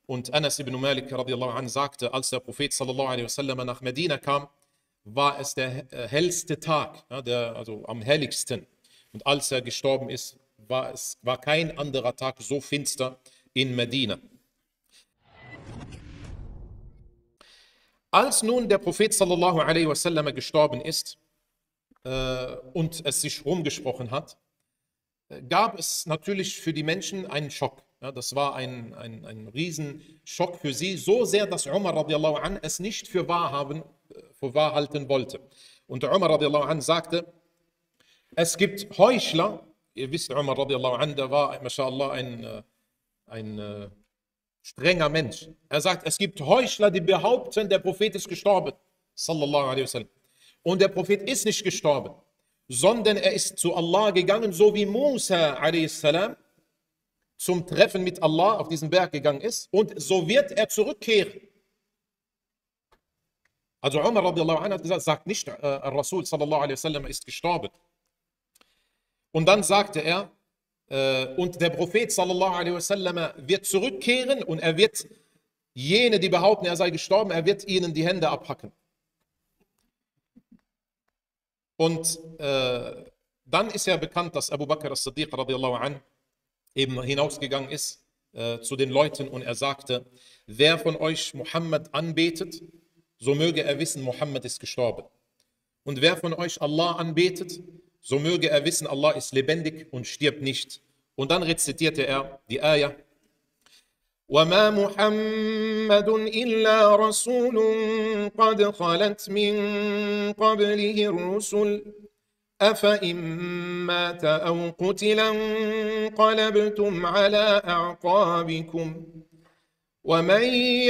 Und Anas ibn Malik radiallahu anh sagte, als der Prophet sallallahu alaihi wasallam nach Medina kam, war es der hellste Tag, ja, also am helligsten. Und als er gestorben ist, war kein anderer Tag so finster in Medina. Als nun der Prophet sallallahu alaihi wasallam gestorben ist und es sich rumgesprochen hat, gab es natürlich für die Menschen einen Schock. Ja, das war ein Riesenschock für sie, so sehr, dass Umar radiallahu anh es nicht für wahr halten wollte. Und Umar radiallahu anh sagte, es gibt Heuchler, ihr wisst, Umar radiallahu anh, der war, mashallah, ein strenger Mensch. Er sagt, es gibt Heuchler, die behaupten, der Prophet ist gestorben, sallallahu alaihi wasallam. Und der Prophet ist nicht gestorben, sondern er ist zu Allah gegangen, so wie Musa a.s. zum Treffen mit Allah auf diesen Berg gegangen ist, und so wird er zurückkehren. Also Umar radiallahu anh hat gesagt, sagt nicht, Rasul sallallahu alaihi wasallam ist gestorben. Und dann sagte er, und der Prophet sallallahu alaihi wasallam wird zurückkehren und er wird jene, die behaupten, er sei gestorben, er wird ihnen die Hände abhacken. Und dann ist ja bekannt, dass Abu Bakr as-Siddiq radiallahu anh eben hinausgegangen ist zu den Leuten und er sagte, wer von euch Muhammad anbetet, so möge er wissen, Muhammad ist gestorben. Und wer von euch Allah anbetet, so möge er wissen, Allah ist lebendig und stirbt nicht. Und dann rezitierte er die Ayah, وَمَا مُحَمَّدٌ إِلَّا رَسُولٌ قَدْ خَلَتْ مِنْ قَبْلِهِ الرُّسُلُ أَفَإِنْ مَاتَ أَوْ قُتِلَ انقَلَبْتُمْ عَلَى أَعْقَابِكُمْ وَمَنْ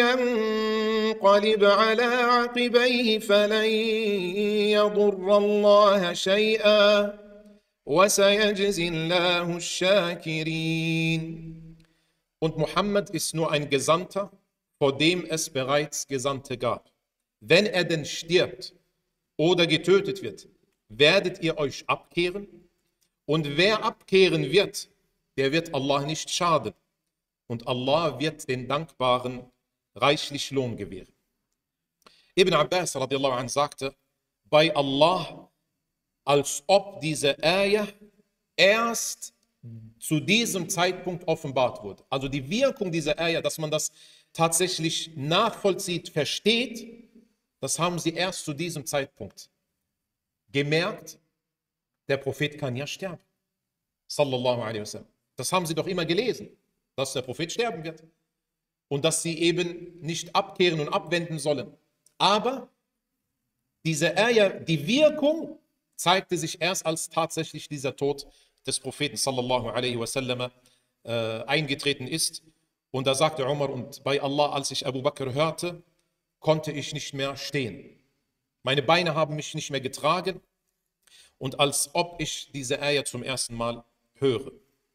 يَنْقَلِبْ عَلَى عَقِبَيْهِ فَلَنْ يَضُرَّ اللَّهَ شَيْئًا وَسَيَجْزِي اللَّهُ الشَّاكِرِينَ. Und Muhammad ist nur ein Gesandter, vor dem es bereits Gesandte gab. Wenn er denn stirbt oder getötet wird, werdet ihr euch abkehren? Und wer abkehren wird, der wird Allah nicht schaden. Und Allah wird den Dankbaren reichlich Lohn gewähren. Ibn Abbas radiallahu anh sagte, bei Allah, als ob diese Ayah erst zu diesem Zeitpunkt offenbart wurde. Also die Wirkung dieser Ayah, dass man das tatsächlich nachvollzieht, versteht, das haben sie erst zu diesem Zeitpunkt gemerkt. Der Prophet kann ja sterben. Sallallahu alaihi wasallam. Das haben sie doch immer gelesen, dass der Prophet sterben wird. Und dass sie eben nicht abkehren und abwenden sollen. Aber diese Ayah, die Wirkung, zeigte sich erst, als tatsächlich dieser Tod des Propheten sallallahu alaihi wasallam eingetreten ist. Und da sagte Umar, und bei Allah, als ich Abu Bakr hörte, konnte ich nicht mehr stehen. Meine Beine haben mich nicht mehr getragen. Und als ob ich diese Ayah zum ersten Mal höre.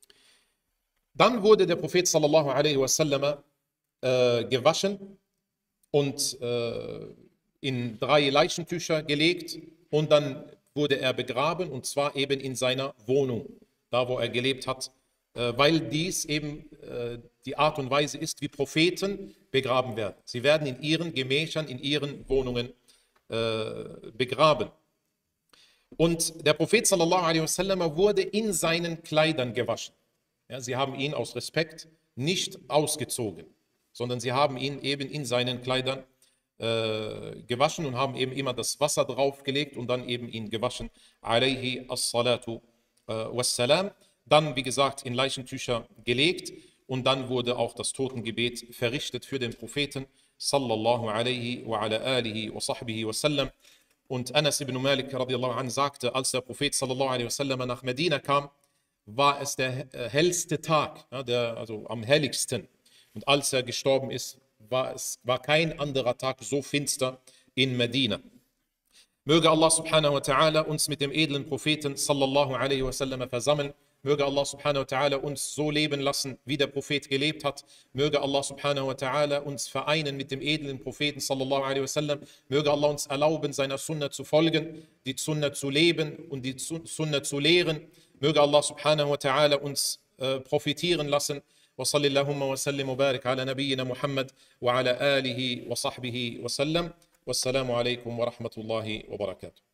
Dann wurde der Prophet sallallahu alaihi wasallam gewaschen und in 3 Leichentücher gelegt und dann wurde er begraben, und zwar eben in seiner Wohnung, da wo er gelebt hat, weil dies eben die Art und Weise ist, wie Propheten begraben werden. Sie werden in ihren Gemächern, in ihren Wohnungen begraben. Und der Prophet sallallahu alaihi wasallam wurde in seinen Kleidern gewaschen. Ja, sie haben ihn aus Respekt nicht ausgezogen, sondern sie haben ihn eben in seinen Kleidern gewaschen und haben eben immer das Wasser draufgelegt und dann eben ihn gewaschen. Alayhi as-salatu wassalam. Dann, wie gesagt, in Leichentücher gelegt und dann wurde auch das Totengebet verrichtet für den Propheten sallallahu alaihi wa ala alihi wa sahbihi wasallam. Und Anas ibn Malik radiallahu anh sagte, als der Prophet sallallahu alaihi wasallam nach Medina kam, war es der hellste Tag, ja, also am helligsten. Und als er gestorben ist, war kein anderer Tag so finster in Medina. Möge Allah subhanahu wa ta'ala uns mit dem edlen Propheten sallallahu alaihi wasallam versammeln. Möge Allah subhanahu wa ta'ala uns so leben lassen, wie der Prophet gelebt hat. Möge Allah subhanahu wa ta'ala uns vereinen mit dem edlen Propheten sallallahu alaihi wasallam. Möge Allah uns erlauben, seiner Sunna zu folgen, die Sunna zu leben und die Sunna zu lehren. Möge Allah subhanahu wa ta'ala uns profitieren lassen وصل اللهم وسلم وبارك على نبينا محمد وعلى آله وصحبه وسلم. والسلام عليكم ورحمة الله وبركاته.